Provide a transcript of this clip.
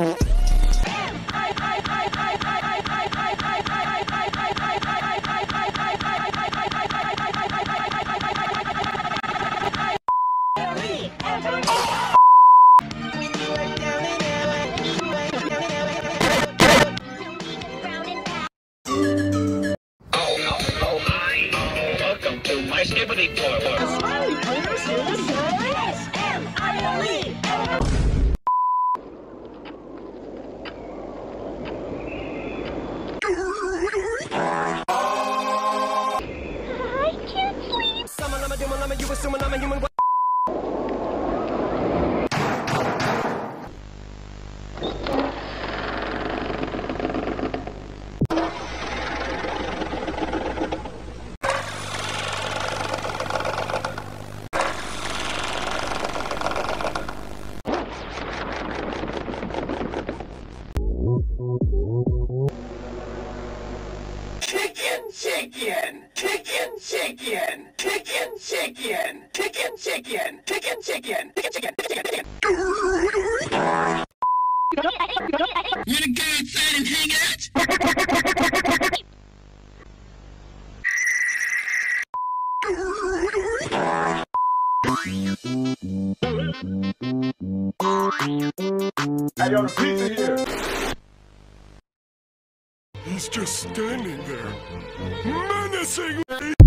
Welcome to my skibbity toilet. The smiley players in the series. SMILE. I can't sleep. You assuming I'm a human. Chicken, chicken, chicken, chicken, chicken, chicken, chicken, chicken, chicken, chicken, chicken, chicken. Wanna go outside and hang out? Hey, yo, the pizza here. He's just standing there, menacingly.